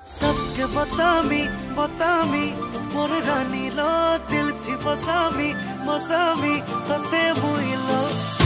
सबके बतामी बतामी मोर रानी लो दिल थी बसामी मसामी तते मुइलो